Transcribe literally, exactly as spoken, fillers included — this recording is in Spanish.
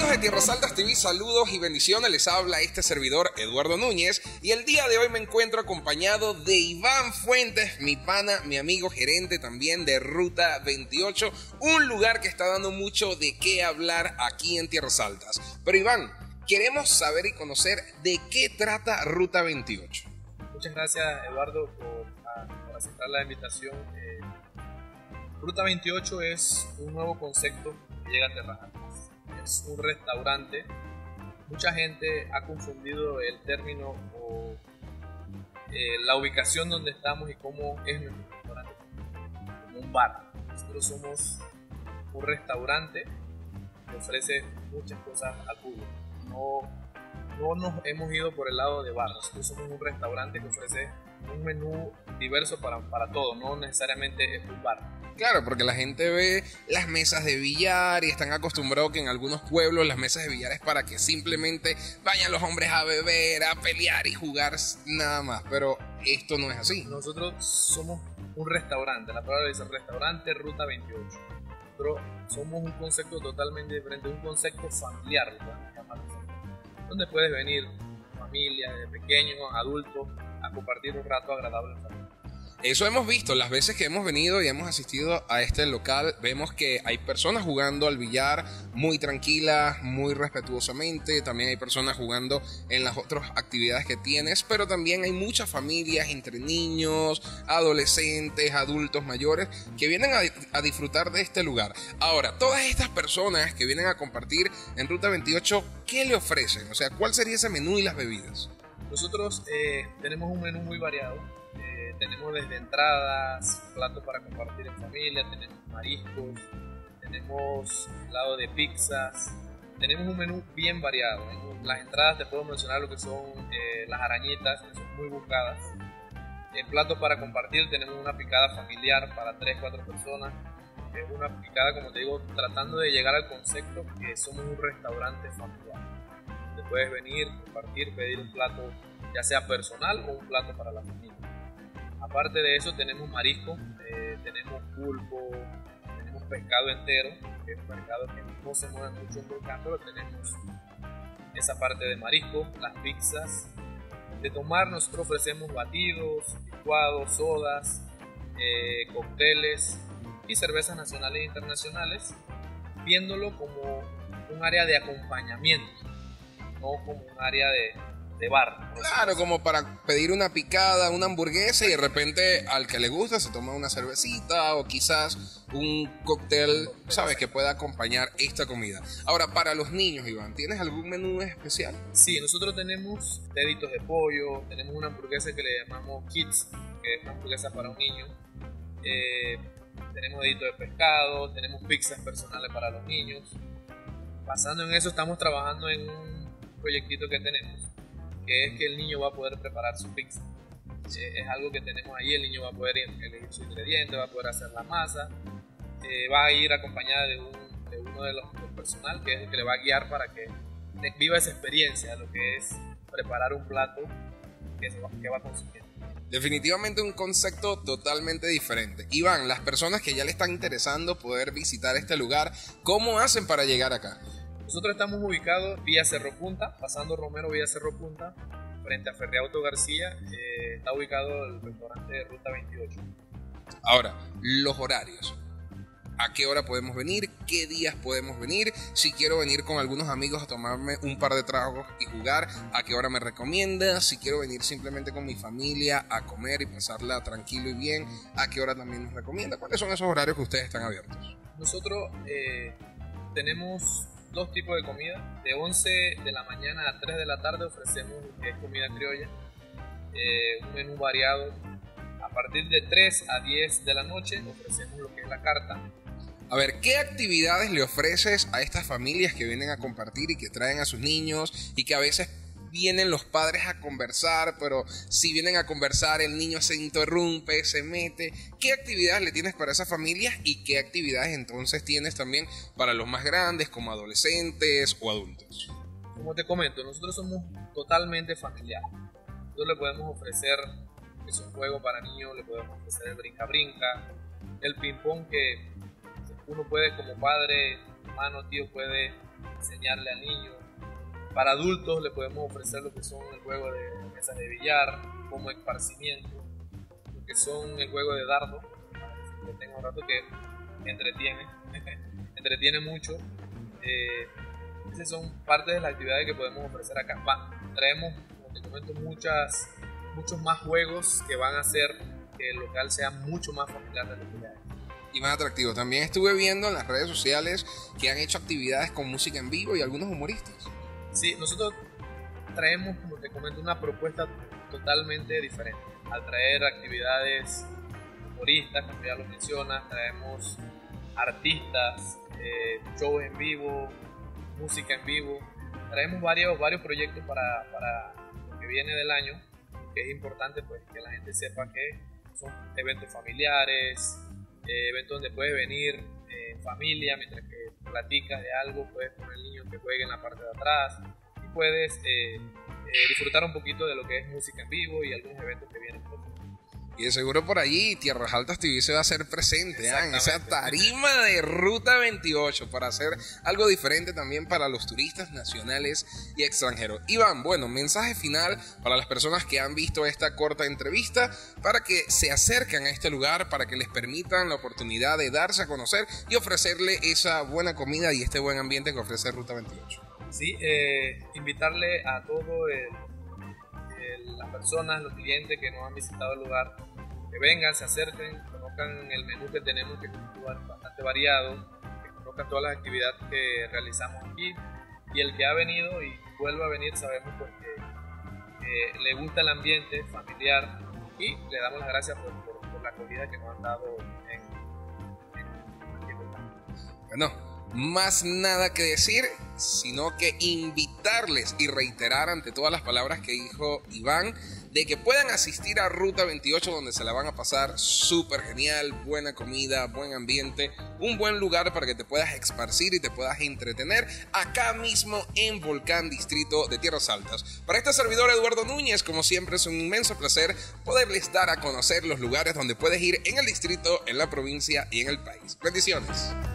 Amigos de Tierras Altas T V, saludos y bendiciones, les habla este servidor Eduardo Núñez y el día de hoy me encuentro acompañado de Iván Fuentes, mi pana, mi amigo gerente también de Ruta veintiocho, un lugar que está dando mucho de qué hablar aquí en Tierras Altas. Pero Iván, queremos saber y conocer de qué trata Ruta veintiocho. Muchas gracias, Eduardo, por, por aceptar la invitación. Eh, Ruta veintiocho es un nuevo concepto que llega a Tierras Altas. Es un restaurante. Mucha gente ha confundido el término o eh, la ubicación donde estamos y cómo es nuestro restaurante, como un bar. Nosotros somos un restaurante que ofrece muchas cosas al público. No, no nos hemos ido por el lado de bar. Nosotros somos un restaurante que ofrece un menú diverso para, para todo, no necesariamente es un bar. Claro, porque la gente ve las mesas de billar y están acostumbrados que en algunos pueblos las mesas de billar es para que simplemente vayan los hombres a beber, a pelear y jugar nada más, pero esto no es así. Nosotros somos un restaurante, la palabra dice restaurante Ruta veintiocho, pero somos un concepto totalmente diferente, un concepto familiar, donde puedes venir familia, de pequeños, adultos, a compartir un rato agradable en familia. Eso hemos visto, las veces que hemos venido y hemos asistido a este local, vemos que hay personas jugando al billar muy tranquilas, muy respetuosamente, también hay personas jugando en las otras actividades que tienes, pero también hay muchas familias entre niños, adolescentes, adultos mayores, que vienen a, a disfrutar de este lugar. Ahora, todas estas personas que vienen a compartir en Ruta veintiocho, ¿qué le ofrecen? O sea, ¿cuál sería ese menú y las bebidas? Nosotros eh, tenemos un menú muy variado. Tenemos desde entradas, platos para compartir en familia, tenemos mariscos, tenemos lado de pizzas, tenemos un menú bien variado. En las entradas te puedo mencionar lo que son eh, las arañitas, que son muy buscadas. En platos para compartir tenemos una picada familiar para tres cuatro personas. Es una picada, como te digo, tratando de llegar al concepto que somos un restaurante familiar. Te puedes venir, compartir, pedir un plato ya sea personal o un plato para la familia. Aparte de eso tenemos marisco, eh, tenemos pulpo, tenemos pescado entero, que es un mercado que no se mueve mucho en Volcán, pero tenemos esa parte de marisco, las pizzas. De tomar nosotros ofrecemos batidos, licuados, sodas, eh, cócteles y cervezas nacionales e internacionales, viéndolo como un área de acompañamiento, no como un área de... de bar. Claro, como para pedir una picada, una hamburguesa y de repente al que le gusta se toma una cervecita o quizás un cóctel, ¿sabes? Que pueda acompañar esta comida. Ahora, para los niños, Iván, ¿tienes algún menú especial? Sí, nosotros tenemos deditos de pollo, tenemos una hamburguesa que le llamamos Kids, que es una hamburguesa para un niño. Eh, tenemos deditos de pescado, tenemos pizzas personales para los niños. Basando en eso, estamos trabajando en un proyectito que tenemos, que es que el niño va a poder preparar su pizza. Eh, es algo que tenemos ahí, el niño va a poder elegir sus ingredientes, va a poder hacer la masa, eh, va a ir acompañada de, un, de uno de los del personal que es el que le va a guiar para que viva esa experiencia, lo que es preparar un plato que, se va, que va a consumir. Definitivamente un concepto totalmente diferente. Iván, las personas que ya le están interesando poder visitar este lugar, ¿cómo hacen para llegar acá? Nosotros estamos ubicados vía Cerro Punta, pasando Romero vía Cerro Punta, frente a Ferriauto García, eh, está ubicado el restaurante de Ruta veintiocho. Ahora, los horarios. ¿A qué hora podemos venir? ¿Qué días podemos venir? Si quiero venir con algunos amigos a tomarme un par de tragos y jugar, ¿a qué hora me recomienda? Si quiero venir simplemente con mi familia a comer y pasarla tranquilo y bien, ¿a qué hora también nos recomienda? ¿Cuáles son esos horarios que ustedes están abiertos? Nosotros eh, tenemos dos tipos de comida. De once de la mañana a tres de la tarde ofrecemos lo que es comida criolla, eh, un menú variado. A partir de tres a diez de la noche ofrecemos lo que es la carta. A ver, ¿qué actividades le ofreces a estas familias que vienen a compartir y que traen a sus niños y que a veces vienen los padres a conversar, pero si vienen a conversar el niño se interrumpe, se mete? ¿Qué actividades le tienes para esas familias y qué actividades entonces tienes también para los más grandes como adolescentes o adultos? Como te comento, nosotros somos totalmente familiares. Nosotros le podemos ofrecer, es un juego para niños, le podemos ofrecer el brinca-brinca, el ping-pong, que uno puede como padre, hermano, tío, puede enseñarle al niño. Para adultos le podemos ofrecer lo que son el juego de mesas de billar, como esparcimiento, lo que son el juego de dardo, que tengo un rato que entretiene, entretiene mucho. Eh, esas son parte de las actividades que podemos ofrecer acá. Va, traemos, como te comento, muchas, muchos más juegos que van a hacer que el local sea mucho más familiar de lo que ya es. Y más atractivo. También estuve viendo en las redes sociales que han hecho actividades con música en vivo y algunos humoristas. Sí, nosotros traemos, como te comento, una propuesta totalmente diferente. Al traer actividades humoristas, como ya lo mencionas, traemos artistas, eh, shows en vivo, música en vivo. Traemos varios, varios proyectos para, para lo que viene del año, que es importante pues que la gente sepa que son eventos familiares, eh, eventos donde puedes venir eh, en familia, mientras que platicas de algo, puedes poner al niño que juegue en la parte de atrás y puedes eh, eh, disfrutar un poquito de lo que es música en vivo y algunos eventos que vienen por aquí. Y de seguro por allí Tierras Altas T V se va a hacer presente ¿eh? en esa tarima de Ruta veintiocho para hacer algo diferente también para los turistas nacionales y extranjeros. Iván, bueno, mensaje final para las personas que han visto esta corta entrevista para que se acerquen a este lugar, para que les permitan la oportunidad de darse a conocer y ofrecerle esa buena comida y este buen ambiente que ofrece Ruta veintiocho. Sí, eh, invitarle a todo el, el, las personas, los clientes que nos han visitado el lugar, que vengan, se acerquen, conozcan el menú que tenemos, que es un lugar bastante variado, que conozcan todas las actividades que realizamos aquí, y el que ha venido y vuelva a venir sabemos pues que eh, le gusta el ambiente familiar y le damos las gracias por, por, por la acogida que nos han dado en, en, en Bueno, más nada que decir, sino que invitarles y reiterar ante todas las palabras que dijo Iván, de que puedan asistir a Ruta veintiocho, donde se la van a pasar súper genial, buena comida, buen ambiente, un buen lugar para que te puedas esparcir y te puedas entretener acá mismo en Volcán, distrito de Tierras Altas. Para este servidor Eduardo Núñez, como siempre es un inmenso placer poderles dar a conocer los lugares donde puedes ir en el distrito, en la provincia y en el país. Bendiciones.